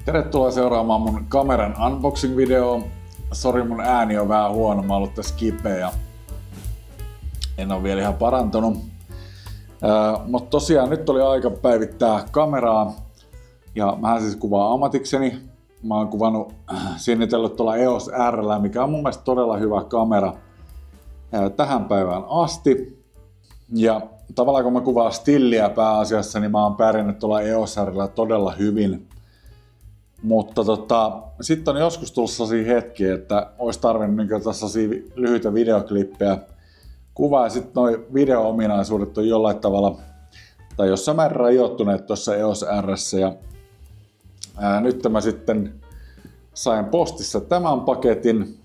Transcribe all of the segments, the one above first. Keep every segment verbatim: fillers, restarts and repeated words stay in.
Tervetuloa seuraamaan mun kameran unboxing-videoa. Sori, mun ääni on vähän huono, mä oon ollut tässä kipeä ja en ole vielä ihan parantunut. Äh, Mutta tosiaan nyt oli aika päivittää kameraa ja mähän siis kuvaan ammatikseni. Mä oon kuvannut, äh, sinnitellyt tuolla E O S R:llä, mikä on mun mielestä todella hyvä kamera äh, tähän päivään asti. Ja tavallaan kun mä kuvaan stilliä pääasiassa, niin mä oon pärjännyt tuolla E O S R:llä todella hyvin. Mutta tota, sitten on joskus tullut sellaisia hetkiä, että olisi tarvinnut niin sellaisia lyhyitä videoklippejä kuvaa ja sitten nuo video-ominaisuudet on jollain tavalla tai jossain määrin rajoittuneet tuossa E O S R:ssä. Ja ää, nyt mä sitten sain postissa tämän paketin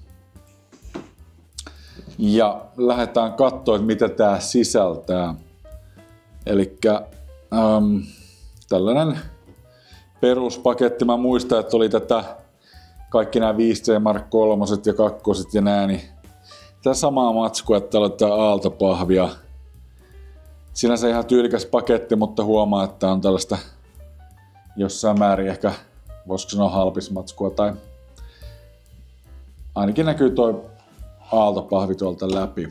ja lähdetään katsoa, että mitä tää sisältää. Elikkä ähm, tällainen peruspaketti. Mä muistan, että oli tätä kaikki nämä viisi C Mark kolme ja kaksi ja nää, niin tää samaa matskua, että täällä on tää aaltopahvia. Sinänsä ihan tyylikäs paketti, mutta huomaa, että on tällaista jossain määrin ehkä, voisiko sanoa halpismatskua, tai ainakin näkyy toi aaltopahvi tuolta läpi.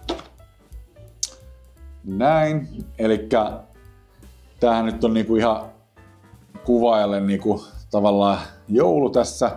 Näin, elikkä tämähän nyt on niinku ihan kuvaajalle niinku tavallaan joulu tässä,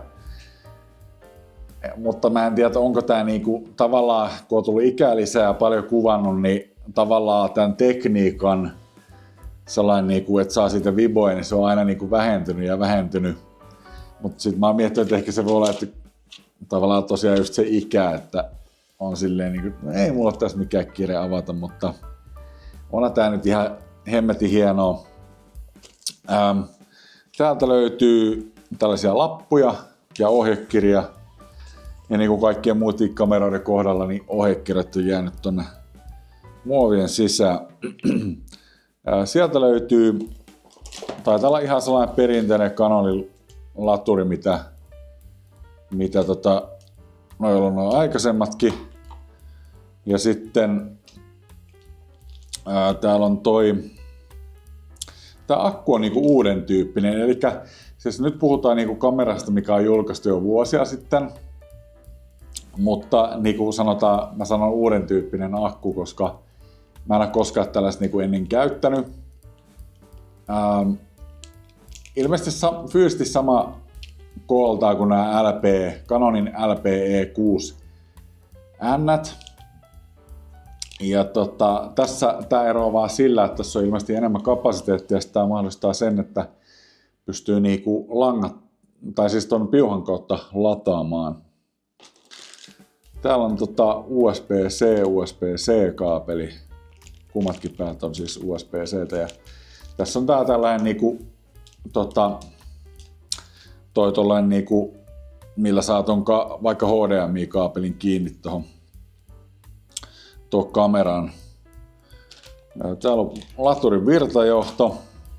mutta mä en tiedä, onko tää niinku tavallaan, kun on tullut ikää lisää ja paljon kuvannut, niin tavallaan tämän tekniikan sellainen, niinku, että saa siitä viboja, niin se on aina niinku vähentynyt ja vähentynyt. Mutta sitten mä oon miettinyt, että ehkä se voi olla, että tavallaan tosiaan just se ikä, että on silleen niinku, ei mulla ole tässä mikään kiire avata, mutta onhan tää nyt ihan hemmetin hienoa. Ähm, Täältä löytyy tällaisia lappuja ja ohjekirja. Ja niin kuin kaikkien muiden kameroiden kohdalla, niin ohjekirjat on jäänyt tonne muovien sisään. Sieltä löytyy, taitaa olla ihan sellainen perinteinen Canonin laturi, mitä, mitä tota, noilla on noin aikaisemmatkin. Ja sitten ää, täällä on toi, tää akku on niinku uuden tyyppinen, eli siis nyt puhutaan niinku kamerasta, mikä on julkaistu jo vuosia sitten, mutta niin kuin sanotaan, mä sanon uuden tyyppinen akku, koska mä en ole koskaan tällaista niinku ennen käyttänyt. Ähm, ilmeisesti sa- fyysisesti sama kooltaa kuin nämä L P, Canonin L P E kuusi N. Ja tota, tässä tämä eroaa vaan sillä, että tässä on ilmeisesti enemmän kapasiteettia ja tämä mahdollistaa sen, että pystyy niinku langat, tai siis tuon piuhan kautta lataamaan. Täällä on tota U S B-C, U S B-C kaapeli. Kummatkin päät on siis U S B-C. Ja tässä on tää tällainen niinku, tota, toi tollainen niinku, millä saa ton ka- vaikka H D M I-kaapelin kiinni tohon tuo kameraan. Täällä on laturin virtajohto.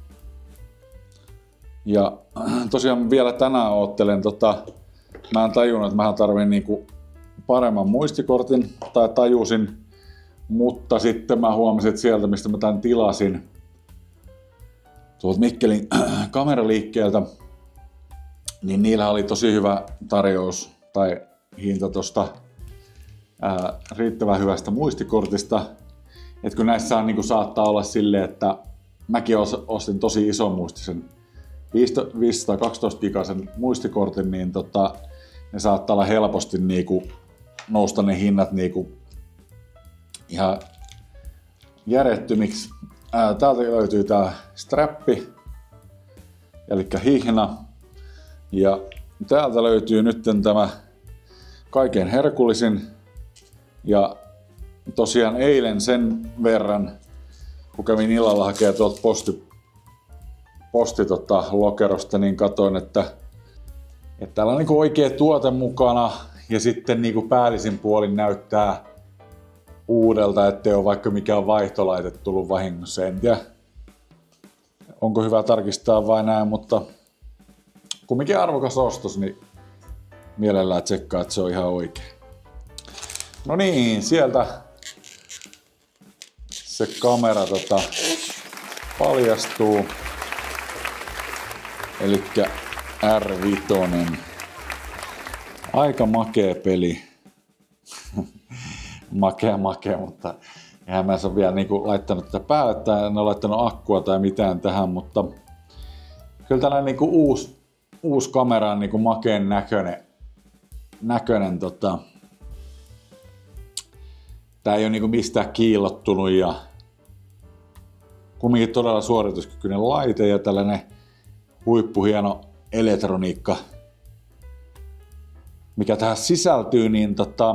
Ja tosiaan vielä tänään oottelen, tota, mä en tajunnut, että mä tarvin niinku paremman muistikortin, tai tajusin, mutta sitten mä huomasin, että sieltä mistä mä tän tilasin, tuolta Mikkelin kameraliikkeeltä, niin niillä oli tosi hyvä tarjous tai hinta tosta Ää, riittävän hyvästä muistikortista. Et kun näissä on, niin saattaa olla silleen, että mäkin ostin tosi ison muistisen viisisataakaksitoista gigasen muistikortin, niin tota, ne saattaa olla helposti niin kuin, nousta ne hinnat niin kuin, ihan järjettömiksi. Ää, täältä löytyy tää strappi, eli hihna. Ja täältä löytyy nyt tämä kaiken herkullisin. Ja tosiaan eilen sen verran, kun kävin illalla hakemaan tuolta posti, posti tota, lokerosta, niin katsoin, että, että täällä on niinku oikea tuote mukana ja sitten niinku päällisin puolin näyttää uudelta, ettei ole vaikka mikään vaihtolaite tullut vahingossa. En tiedä, onko hyvä tarkistaa vai näin, mutta kumminkin arvokas ostos, niin mielellään tsekkaa, että se on ihan oikein. No niin, sieltä se kamera tota, paljastuu. Elikkä R viisi. Aika makea peli. makea makea, mutta eihän mä ole vielä niinku laittanut tätä päälle tai en ole laittanut akkua tai mitään tähän, mutta kyllä tällainen niinku uusi, uusi kamera on niinku makeen näköinen. näköinen tota. Tää ei ole niinku mistään kiillottunut ja kumminkin todella suorituskykyinen laite ja tällainen huippuhieno elektroniikka, mikä tähän sisältyy, niin tota,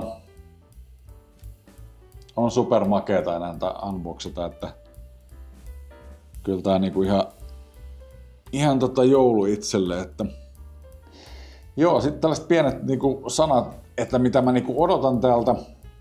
on supermakeeta enää unboxata, että kyllä tää on niinku ihan, ihan tota joulu itselle, että joo, sitten tällaiset pienet niinku sanat, että mitä mä niinku odotan täältä,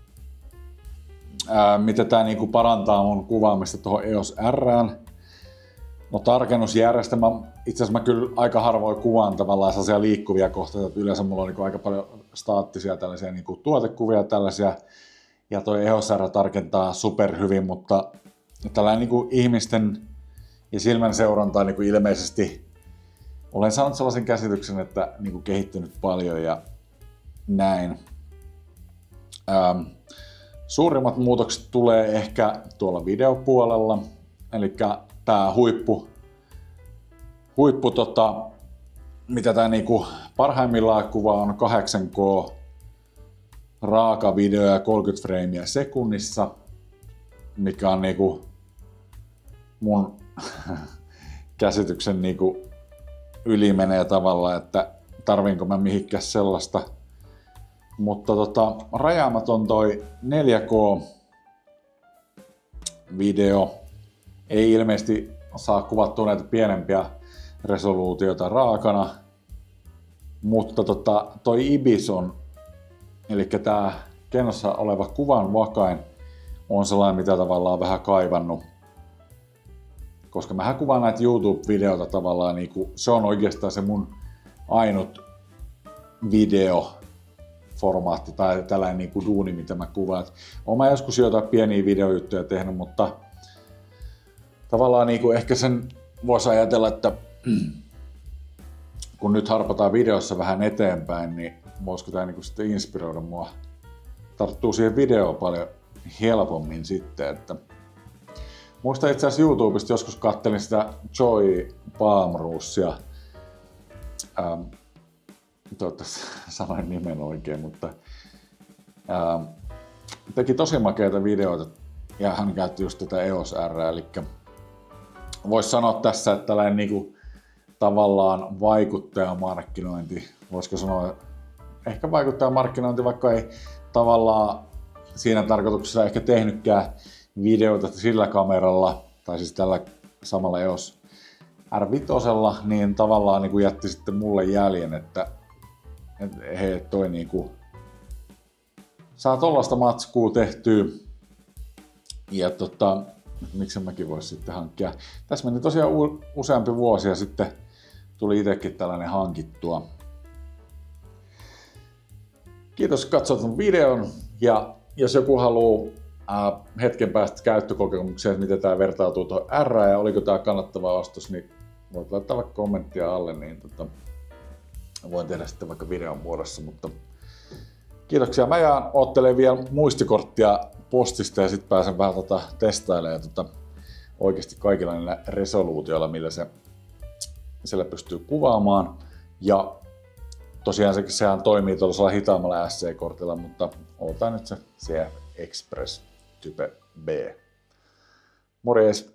ää, mitä tää niinku parantaa mun kuvaamista tuohon E O S R:ään. No tarkennusjärjestelmä, itse asiassa mä kyllä aika harvoin kuvaan tavallaan sellaisia liikkuvia kohteita, että yleensä mulla on niinku aika paljon staattisia tällaisia niinku tuotekuvia tällaisia, ja toi E O S R tarkentaa superhyvin, mutta tällainen niinku ihmisten ja silmän seurantaa niinku ilmeisesti olen saanut sellaisen käsityksen, että niinku kehittynyt paljon ja näin. Ähm, suurimmat muutokset tulee ehkä tuolla videopuolella, eli tää huippu, huippu tota, mitä tää niinku parhaimmillaan kuvaa on kahdeksan K raaka video ja kolmekymmentä freimiä sekunnissa, mikä on niinku mun käsityksen niinku yli menee tavallaan, että tarvinko mä mihinkään sellaista. Mutta tota, rajaamaton toi neljä K video ei ilmeisesti saa kuvattua näitä pienempiä resoluutioita raakana, mutta tota, toi I B I S on, eli tää kenossa oleva kuvan vakain, on sellainen, mitä tavallaan vähän kaivannut. Koska mähän kuvaan näitä YouTube-videoita tavallaan, niin kuin, se on oikeastaan se mun ainut videoformaatti tai tällainen niin kuin duuni, mitä mä kuvaan. Oon mä joskus jotain pieniä videojuttuja tehnyt, mutta tavallaan niin kuin ehkä sen voisi ajatella, että kun nyt harpataan videossa vähän eteenpäin, niin voisiko tämä niin kuin sitten inspiroida mua tarttuu siihen videoon paljon helpommin sitten, että muistan itse asiassa YouTubesta joskus kattelin sitä Joy Palmroosia. Ähm, toivottavasti sanoin nimen oikein, mutta ähm, teki tosi makeita videoita ja hän käytti just tätä E O S R, eli voisi sanoa tässä, että tällainen niinku tavallaan vaikuttajamarkkinointi, voisiko sanoa ehkä vaikuttajamarkkinointi, vaikka ei tavallaan siinä tarkoituksessa ehkä tehnytkään videoita sillä kameralla, tai siis tällä samalla E O S R viisi, niin tavallaan niin kuin jätti sitten mulle jäljen, että, että hei, toi niin kuin, saa tollaista matskua tehtyä, ja tota, miksi mäkin vois sitten hankkia. Tässä meni tosiaan u- useampi vuosi ja sitten tuli itsekin tällainen hankittua. Kiitos, katsot mun videon, ja jos joku haluaa äh, hetken päästä käyttökokemuksia, että miten tämä vertautuu tuohon R ja oliko tämä kannattava ostos, niin voit laittaa vaikka kommenttia alle, niin tota, voin tehdä sitten vaikka videon muodossa, mutta kiitoksia. Mä jään oottelen vielä muistikorttia postista ja sitten pääsen vähän tota testailemaan tota, oikeasti kaikilla niillä resoluutioilla, millä se siellä pystyy kuvaamaan. Ja tosiaan se, sehän toimii tuollaisella hitaammalla S C-kortilla, mutta otetaan nyt se C F Express Type B. Morjes!